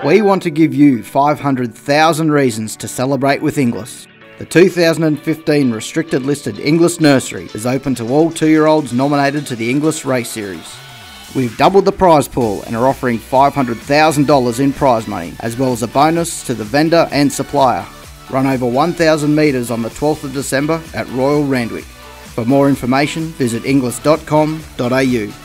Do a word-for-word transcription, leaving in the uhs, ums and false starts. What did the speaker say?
We want to give you five hundred thousand reasons to celebrate with Inglis. The two thousand fifteen restricted listed Inglis Nursery is open to all two-year-olds nominated to the Inglis Race Series. We've doubled the prize pool and are offering five hundred thousand dollars in prize money, as well as a bonus to the vendor and supplier. Run over one thousand metres on the twelfth of December at Royal Randwick. For more information, visit inglis dot com dot a u.